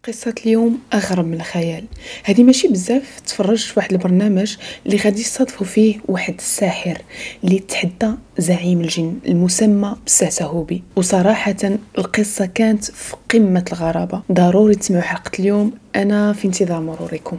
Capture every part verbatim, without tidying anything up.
قصة اليوم أغرب من الخيال. هذه ماشي بزاف تفرجت في واحد البرنامج اللي غادي يصادفوا فيه واحد الساحر اللي تحدى زعيم الجن المسمى بالسهسهوبي، وصراحة القصة كانت في قمة الغرابة. ضروري تسمعوا حلقة اليوم، أنا في انتظار مروركم.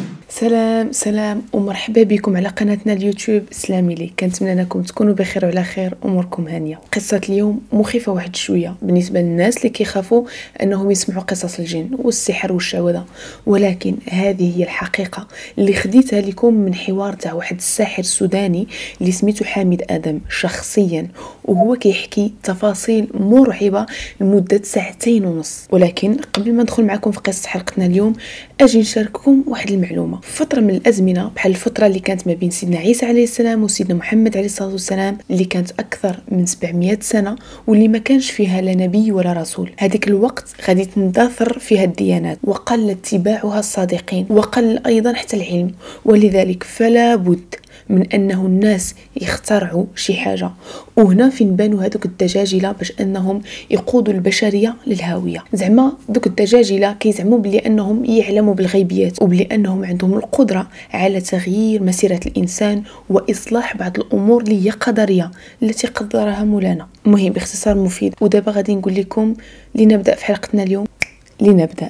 سلام سلام ومرحبا بكم على قناتنا اليوتيوب سلامي لي. كنتمنى انكم تكونوا بخير وعلى خير، اموركم هانيه. قصه اليوم مخيفه واحد شويه بالنسبه للناس اللي كيخافوا انهم يسمعوا قصص الجن والسحر والشعوذه، ولكن هذه هي الحقيقه اللي خديتها لكم من حوار تاع واحد الساحر سوداني اللي سميته حامد ادم شخصيا، وهو كيحكي تفاصيل مرعبه لمده ساعتين ونص. ولكن قبل ما ندخل معكم في قصه حلقتنا اليوم اجي نشارككم واحد المعلومه. في فتره من الازمنه بحال الفتره اللي كانت ما بين سيدنا عيسى عليه السلام وسيدنا محمد عليه الصلاه والسلام، اللي كانت اكثر من سبعمائة سنه واللي ما كانش فيها لا نبي ولا رسول، هذيك الوقت غادي تندثر فيها الديانات وقل اتباعها الصادقين وقل ايضا حتى العلم، ولذلك فلا بد من انه الناس يخترعوا شي حاجه. وهنا فين بانوا هذوك الدجاجله باش انهم يقودوا البشريه للهاويه. زعما دوك الدجاجله كيزعموا بلي انهم يعلموا بالغيبيات وبلي انهم عندهم القدره على تغيير مسيره الانسان واصلاح بعض الامور اللي هي قدريه التي قدرها مولانا. المهم باختصار مفيد، ودابا غادي نقول لكم لنبدا في حلقتنا اليوم. لنبدا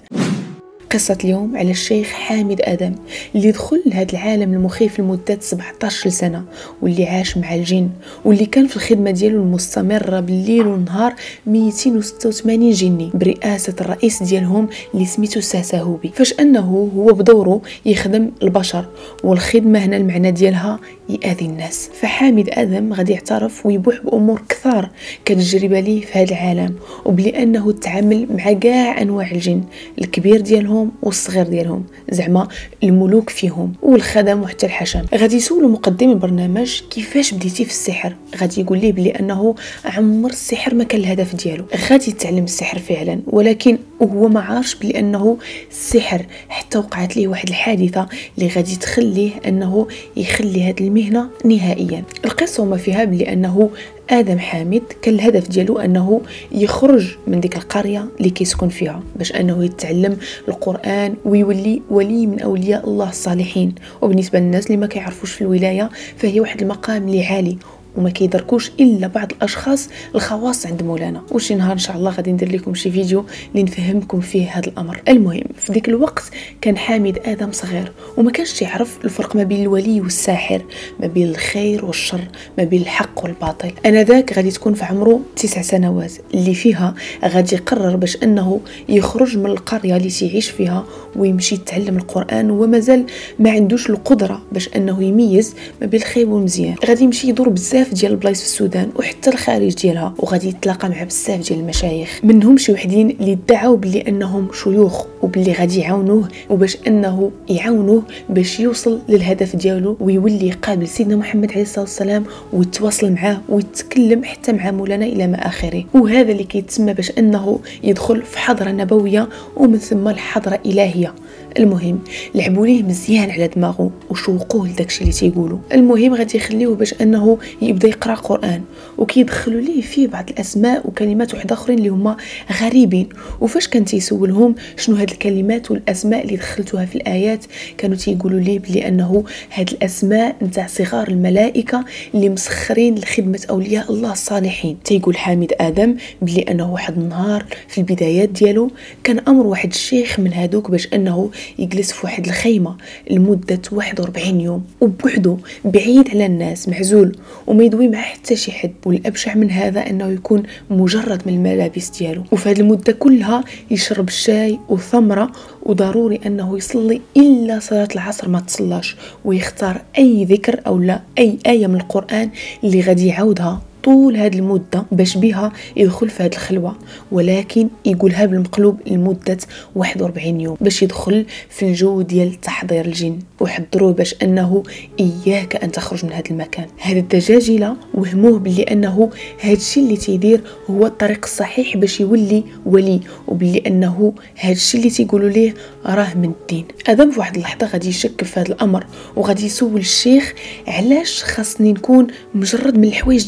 قصة اليوم على الشيخ حامد آدم اللي دخل لهذا العالم المخيف لمدة سبعطاش سنة، واللي عاش مع الجن، واللي كان في الخدمة ديالو المستمرة بالليل والنهار مئتين وستة وثمانين جني برئاسة الرئيس ديالهم اللي سميتو السهسهوبي. فاش أنه هو بدوره يخدم البشر، والخدمة هنا المعنى ديالها يأذي الناس. فحامد آدم غادي يعترف ويبوح بأمور كثار كتجربة ليه في هذا العالم، وبلي أنه تعامل مع كاع أنواع الجن، الكبير ديالهم والصغير ديالهم، زعما الملوك فيهم والخدم وحتى الحشم. غادي يسولوا مقدم البرنامج كيفاش بديتي في السحر، غادي يقول ليه بلي انه عمر السحر ما كان الهدف ديالو، غادي يتعلم السحر فعلا، ولكن وهو ما عارفش بلي انه السحر حتى وقعت ليه واحد الحادثه اللي غادي تخليه انه يخلي هذه المهنه نهائيا. القصه وما فيها بلي انه آدم حامد كان الهدف ديالو أنه يخرج من ديك القرية اللي كيسكن فيها باش أنه يتعلم القرآن ويولي ولي من أولياء الله الصالحين. وبالنسبة للناس اللي ما كيعرفوش في الولاية، فهي واحد المقام اللي عالي وما كيدركوش الا بعض الاشخاص الخواص عند مولانا. وشي نهار ان شاء الله غادي ندير لكم شي فيديو اللي نفهمكم فيه هذا الامر. المهم في ديك الوقت كان حامد ادم صغير وما كانش يعرف الفرق ما بين الولي والساحر، ما بين الخير والشر، ما بين الحق والباطل. انا ذاك غادي تكون في عمره تسع سنوات اللي فيها غادي يقرر باش انه يخرج من القريه اللي تيعيش فيها ويمشي يتعلم القران، ومازال ما عندوش القدره باش انه يميز ما بين الخير والمزيان. غادي يمشي يدور بزاف ديال البلايص في السودان وحتى الخارج ديالها، وغادي يتلاقى مع بزاف ديال المشايخ، منهم شي وحدين اللي ادعوا بلي انهم شيوخ وبلي غادي يعاونوه وباش انه يعاونوه باش يوصل للهدف ديالو ويولي يقابل سيدنا محمد عليه الصلاه والسلام ويتواصل معاه ويتكلم حتى مع مولانا الى ما اخره. وهذا اللي كيتسمى باش انه يدخل في حضره نبويه ومن ثم الحضره الهيه. المهم لعبوا ليه مزيان على دماغه وشوقوه لداكشي اللي تيقولوا. المهم غادي يخليوه باش انه يبدا يقرا قران، وكيدخلوا ليه فيه بعض الاسماء وكلمات وحده اخرين اللي هما غريبين. وفاش كان تيسولهم شنو هاد الكلمات والاسماء اللي دخلتوها في الايات، كانوا تيقولوا ليه بلي انه هاد الاسماء نتاع صغار الملائكه اللي مسخرين لخدمه اولياء الله الصالحين. تيقول حامد ادم بلي انه واحد النهار في البدايات ديالو كان امر واحد الشيخ من هادوك باش انه يجلس في واحد الخيمه لمده واحد وأربعين يوم وبوحده بعيد على الناس، معزول وما يدوي مع حتى شي حد. والابشع من هذا انه يكون مجرد من الملابس ديالو، وفي هذه المده كلها يشرب الشاي وثمره، وضروري انه يصلي الا صلاه العصر ما تصلاش، ويختار اي ذكر او لا اي ايه من القران اللي غادي يعاودها طول هذه المدة باش بها يدخل في هذه الخلوة، ولكن يقولها بالمقلوب لمدة واحد وأربعين يوم باش يدخل في الجو ديال تحضير الجن. وحضروه باش انه اياك ان تخرج من هذا المكان. هذا الدجاجله وهموه بلي انه هذا الشيء اللي تيدير هو الطريق الصحيح باش يولي ولي، وبلي انه هذا الشيء اللي تيقولوا ليه راه من الدين. ادم في واحد اللحظه غادي يشك في هذا الامر وغادي يسول الشيخ علاش خاصني نكون مجرد من الحوايج ديالي،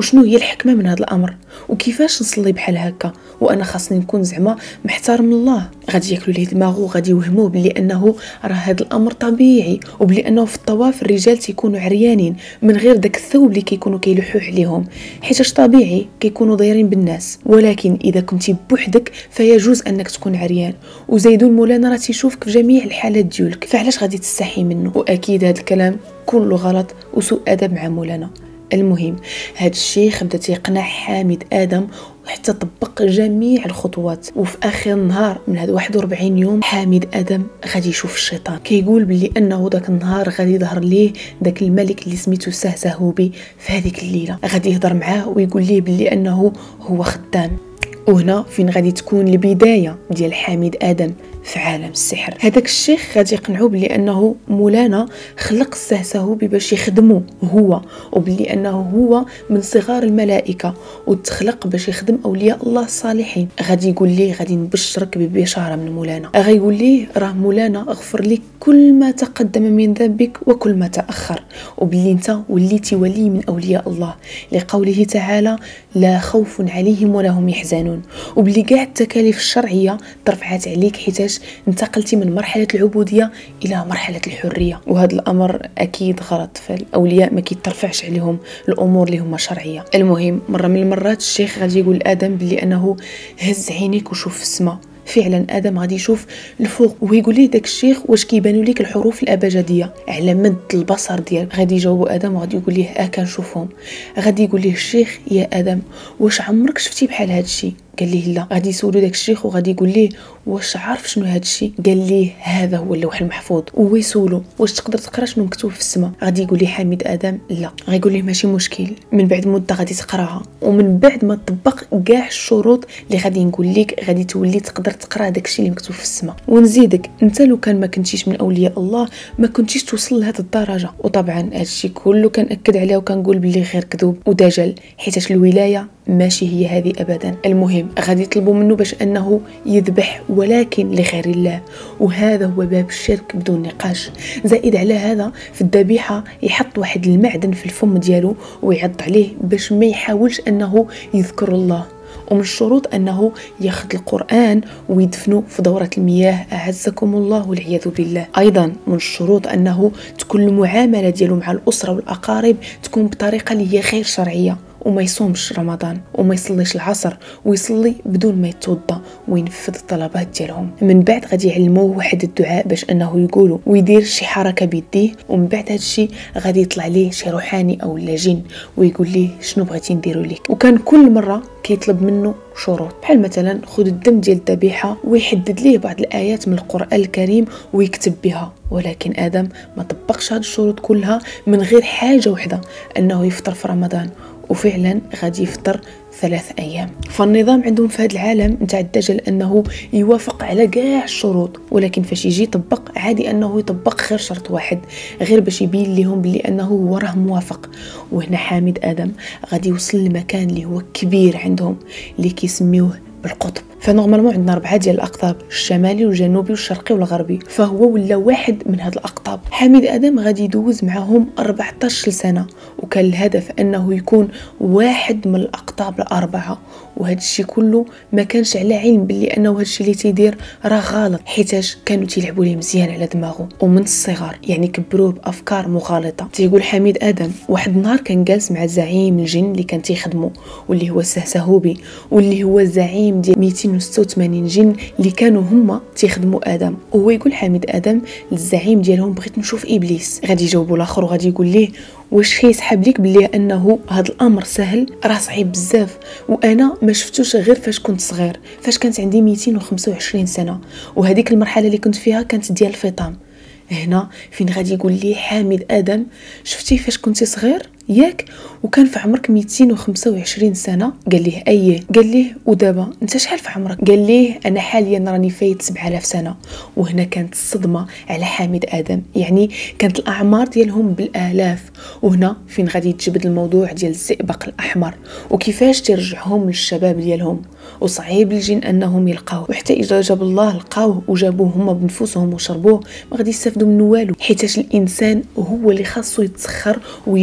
وشنو هي الحكمه من هذا الامر، وكيفاش نصلي بحال هكا وانا خاصني نكون زعما محترم الله. غادي ياكلوا ليه دماغه، غادي يوهموه بلي انه راه هذا الامر طبيعي، وبلي انه في الطواف الرجال تيكونوا عريانين من غير داك الثوب اللي كيكونوا كيلوحوا عليهم، حيتاش طبيعي كيكونوا دايرين بالناس. ولكن اذا كنتي بوحدك فيجوز انك تكون عريان، وزيدون مولانا راه تيشوفك في جميع الحالات ديالك، فعلاش غادي تستحي منه؟ واكيد هذا الكلام كله غلط وسوء ادب مع مولانا. المهم هذا الشيخ بدا تيقنع حامد ادم وحتى طبق جميع الخطوات. وفي اخر نهار من هاد واحد وأربعين يوم حامد ادم غادي يشوف الشيطان كيقول بلي انه داك النهار غادي يظهر ليه داك الملك اللي سميتو سهسهوبي في هذيك الليله، غادي يهضر معاه ويقول ليه بلي انه هو خدام. وهنا فين غادي تكون البدايه ديال حامد ادم في عالم السحر. هذاك الشيخ غادي يقنعوا بلي انه مولانا خلق السهسهوبي باش يخدمه هو، وبلي انه هو من صغار الملائكه وتخلق باش يخدم اولياء الله الصالحين. غادي يقول ليه غادي نبشرك ببشاره من مولانا، غيقول ليه راه مولانا غفر لك كل ما تقدم من ذنبك وكل ما تاخر، وبلي انت وليتي ولي من اولياء الله لقوله تعالى لا خوف عليهم ولا هم يحزنون، وبلي كاع التكاليف الشرعيه ترفعت عليك حيتاش انتقلتي من مرحله العبوديه الى مرحله الحريه. وهذا الامر اكيد غلط، فالاولياء ما كيترفعش عليهم الامور اللي هما شرعيه. المهم مره من المرات الشيخ غادي يقول لادم بلي انه هز عينيك وشوف السماء. فعلا ادم غادي يشوف الفوق ويقول ليه داك الشيخ واش كيبانوا لك الحروف الابجديه على مد البصر ديالك؟ غادي يجاوبوا ادم وغادي يقول ليه اه كنشوفهم. غادي يقول ليه الشيخ يا ادم واش عمرك شفتي بحال هذا الشيء؟ قال ليه لا. غادي يسولو داك الشيخ وغادي يقول ليه واش عارف شنو هذا الشيء؟ قال ليه هذا هو اللوح المحفوظ. وهو يسولو واش تقدر تقرا شنو مكتوب في السماء؟ غادي يقول ليه حامد ادم لا. غيقول ليه ماشي مشكل، من بعد مده غادي تقراها، ومن بعد ما تطبق كاع الشروط اللي غادي نقول لك غادي تولي تقدر تقرا داك الشيء اللي مكتوب في السماء. ونزيدك انت لو كان ما كنتيش من اولياء الله ما كنتيش توصل لهذه الدرجه. وطبعا هذا الشيء كله كنأكد عليه وكنقول باللي غير كذوب ودجل، حيت الولايه ماشي هي هذه ابدا. المهم غادي يطلبوا منه باش انه يذبح ولكن لغير الله، وهذا هو باب الشرك بدون نقاش. زائد على هذا في الذبيحه يحط واحد المعدن في الفم ديالو ويعض عليه باش ما يحاولش انه يذكر الله. ومن الشروط انه ياخذ القران ويدفنه في دوره المياه اعزكم الله والعياذ بالله. ايضا من الشروط انه تكون المعامله ديالو مع الاسره والاقارب تكون بطريقه اللي هي غير شرعيه، وما يصومش رمضان وما يصليش العصر ويصلي بدون ما يتوضا وينفذ الطلبات ديالهم. من بعد غادي يعلموه واحد الدعاء باش انه يقوله ويدير شي حركه بيديه، ومن بعد هذا الشيء غادي يطلع ليه شي روحاني او لاجين ويقول ليه شنو بغيتي نديرو لك. وكان كل مره كيطلب منه شروط، بحال مثلا خذ الدم ديال الذبيحه ويحدد ليه بعض الايات من القران الكريم ويكتب بها. ولكن ادم ما طبقش هذه الشروط كلها من غير حاجه وحده انه يفطر في رمضان، وفعلا غادي يفطر ثلاث ايام. فالنظام عندهم في هذا العالم نتاع الدجل انه يوافق على كاع الشروط، ولكن فاش يجي يطبق عادي انه يطبق غير شرط واحد غير باش يبين لهم بلي انه هو راه موافق. وهنا حامد ادم غادي يوصل لمكان اللي هو كبير عندهم اللي كيسميوه بالقطب. فنورمالمون عندنا اربعه ديال الاقطاب، الشمالي والجنوبي والشرقي والغربي، فهو ولا واحد من هاد الاقطاب. حامد ادم غادي يدوز معهم أربعطاش سنه، وكان الهدف انه يكون واحد من الاقطاب الاربعه. وهذا الشيء كله ما كانش على علم باللي انه هذا الشيء اللي تيدير راه غلط، حيتاش كانوا تيلعبوا ليه مزيان على دماغه ومن الصغر، يعني كبروه بافكار مغالطه. تيقول حميد ادم واحد النهار كان جالس مع زعيم الجن اللي كان تيخدمه واللي هو السهسهوبي، واللي هو الزعيم ديال مئتين وستة وثمانين جن اللي كانوا هما تيخدموا ادم. وهو يقول حميد ادم للزعيم ديالهم بغيت نشوف ابليس. غادي يجاوبوا الاخر وغادي يقول ليه واش كيسحب لك بلي انه هذا الامر سهل؟ راه صعيب بزاف، وانا ما شفتوش غير فاش كنت صغير، فاش كانت عندي مئتين وخمسة وعشرين سنه، وهذيك المرحله اللي كنت فيها كانت ديال الفطام. هنا فين غادي يقول لي حامد ادم شفتي فاش كنتي صغير ياك وكان في عمرك مئتين وخمسة وعشرين سنه؟ قال ليه ايه. قال ليه ودابا انت شحال في عمرك؟ قال ليه انا حاليا راني فايت سبعة آلاف سنه. وهنا كانت الصدمه على حامد ادم، يعني كانت الاعمار ديالهم بالالاف. وهنا فين غادي يتجبد الموضوع ديال الزئبق الاحمر وكيفاش ترجعهم للشباب ديالهم، وصعيب الجن انهم يلقاوه، وحتى اذا جاب الله لقاوه وجابوه هما بنفسهم وشربوه ما غادي يستافدوا منه والو، حيتاش الانسان هو اللي خاصو يتسخر ويجيبوا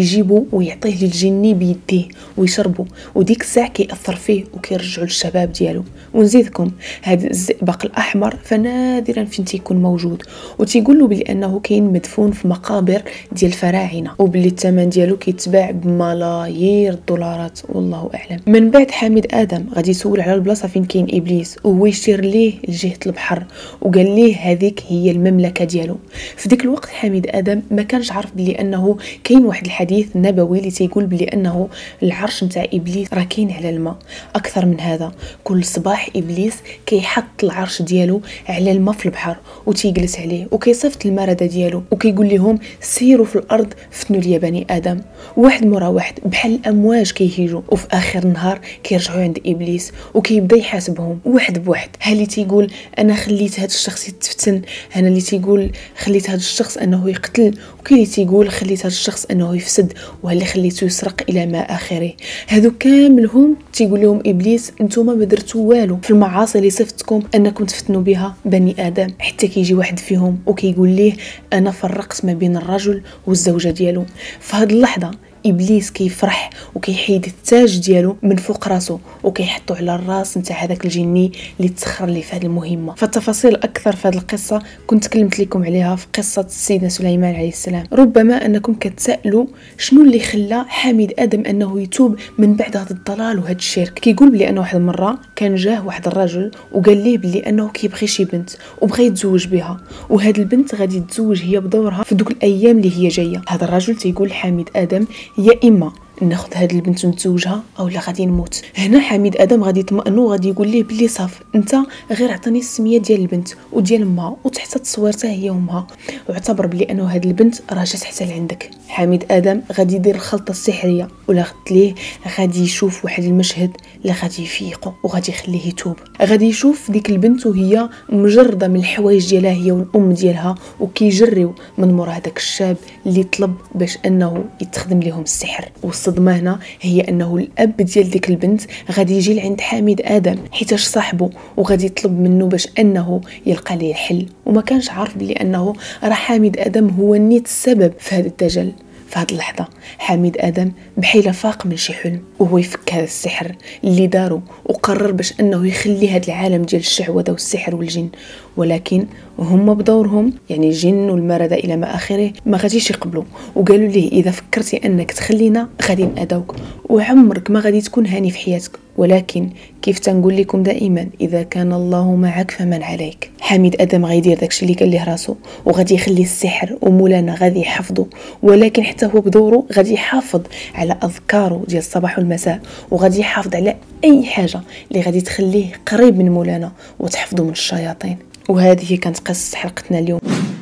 ويعطيه للجني بيديه ويشربوا، وديك الساعه كيأثر فيه وكيرجعوا للشباب ديالو. ونزيدكم هذا الزئبق الاحمر فنادرا فين تيكون موجود، وتيقول له بلي انه كاين مدفون في مقابر ديال الفراعنه، وباللي الثمن ديالو كيتباع بملايير الدولارات والله اعلم. من بعد حامد ادم غادي يسول على البلاصه فين كاين ابليس، وهو يشير ليه لجهه البحر وقال ليه هذيك هي المملكه ديالو. في ديك الوقت حامد ادم ما كانش عارف بلي انه كاين واحد الحديث نبوي اللي تيقول بلي انه العرش نتاع ابليس راه كاين على الماء. اكثر من هذا، كل صباح ابليس كيحط العرش ديالو على الماء في البحر وتيجلس عليه وكيصيفط المرده ديالو وكيقول لهم سيروا في الارض فتنوا لي بني ادم، واحد مورا واحد بحال الامواج كيهيجوا، وفي اخر النهار كيرجعوا عند ابليس وكيبدا يحاسبهم واحد بواحد. ها اللي تيقول انا خليت هذا الشخص يتفتن، انا اللي تيقول خليت هذا الشخص انه يقتل، وكاين اللي تيقول خليت هذا الشخص انه يفسد، وهاللي خليته يسرق الى ما اخره. هذو كاملهم تيقول لهم ابليس نتوما ما درتوا والو في المعاصي اللي صفتكم انكم تفتنوا بها بني ادم. حتى كيجي واحد فيهم وكيقول ليه انا فرقت ما بين الرجل والزوجه ديالو. في هذه اللحظه ابليس كيفرح وكيحيد التاج ديالو من فوق راسه وكيحطو على الراس نتاع هذاك الجني اللي تسخر ليه في هذه المهمه. فالتفاصيل اكثر في هذه القصه كنت تكلمت لكم عليها في قصه سيدنا سليمان عليه السلام. ربما انكم كتسالوا شنو اللي خلى حامد ادم انه يتوب من بعد هذا الضلال وهذا الشرك. كيقول بلي انه واحد المره كان جاه واحد الرجل وقال ليه بلي انه كيبغي شي بنت وبغى يتزوج بها، وهاد البنت غادي تتزوج هي بدورها في دوك الايام اللي هي جايه. هذا الرجل تيقول حامد ادم يا اما ناخذ هاد البنت ونتزوجها او لا غادي نموت. هنا حميد ادم غادي يطمئن وغادي يقول ليه بلي صاف انت غير عطيني السميه ديال البنت وديال امها وتحت تصويرتها هي وامها، واعتبر بلي انه هاد البنت راه جات حتى لعندك. حميد ادم غادي يدير الخلطه السحريه ولا قلت ليه غادي يشوف واحد المشهد اللي غادي يفيقه وغادي يخليه يتوب. غادي يشوف ديك البنت وهي مجرده من الحوايج ديالها هي والام ديالها وكيجريو من مورا هذاك الشاب اللي طلب باش انه يتخدم لهم السحر. والصدمه هنا هي انه الاب ديال ديك البنت غادي يجي لعند حميد ادم حيتاش صاحبه وغادي يطلب منه باش انه يلقى ليه الحل، وما كانش عارف بلي انه راه حميد ادم هو نيت السبب في هذا الدجل. في هذه اللحظه حميد ادم بحيله فاق من شي حلم وهو يفك هذا السحر اللي دارو وقرر باش انه يخلي هذا العالم ديال الشعوذه والسحر والجن، ولكن هم بدورهم يعني الجن والمرده الى ما اخره ما غاديش يقبلوا وقالوا ليه اذا فكرتي انك تخلينا غادي نأذوك وعمرك ما غادي تكون هاني في حياتك، ولكن كيف تنقول لكم دائما اذا كان الله معك فمن عليك. حميد ادم غيدير داكشي اللي قال ليه راسو وغادي يخلي السحر ومولانا غادي يحفظه، ولكن حتى هو بدوره غادي يحافظ على اذكاره ديال الصباح والمساء وغادي يحافظ على اي حاجه اللي غادي تخليه قريب من مولانا وتحفظه من الشياطين. وهذه كانت قصه حلقتنا اليوم.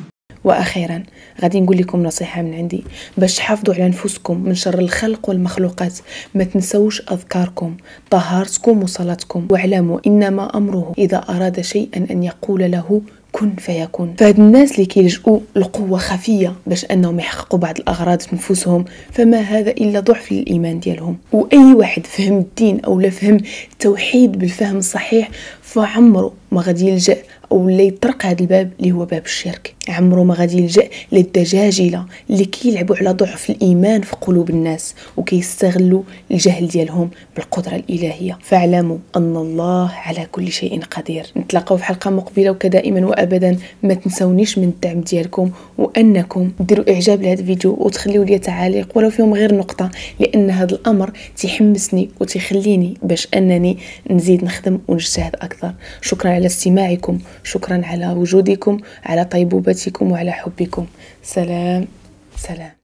واخيرا غادي نقول لكم نصيحه من عندي باش تحافظوا على نفوسكم من شر الخلق والمخلوقات. ما تنسوش اذكاركم، طهارتكم وصلاتكم، واعلموا انما امره اذا اراد شيئا ان يقول له كن فيكون. فهاد الناس اللي كيلجؤوا لقوه خفيه باش انهم يحققوا بعض الاغراض في نفوسهم فما هذا الا ضعف للايمان ديالهم. واي واحد فهم الدين او لا فهم التوحيد بالفهم الصحيح فعمره ما غادي يلجأ او اللي يطرق هذا الباب اللي هو باب الشرك. عمره ما غادي يلجأ للدجاجله اللي كيلعبوا على ضعف الايمان في قلوب الناس وكيستغلوا الجهل ديالهم بالقدره الالهيه. فاعلموا ان الله على كل شيء قدير. نتلاقاو في حلقه مقبله، وكدائما وابدا ما تنسونيش من الدعم ديالكم وانكم ديروا اعجاب لهذا الفيديو وتخليوا لي تعاليق ولو فيهم غير نقطه، لان هذا الامر تيحمسني وتيخليني باش انني نزيد نخدم ونجتهد اكثر. شكرا على استماعكم، شكرا على وجودكم، على طيبوبتكم وعلى حبكم. سلام سلام.